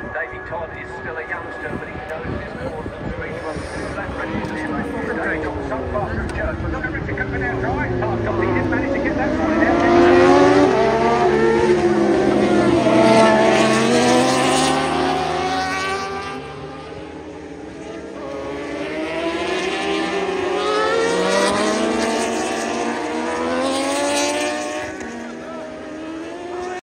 Davy Todd is still a youngster, but he knows his course and speed runs through that ready to some far through Church.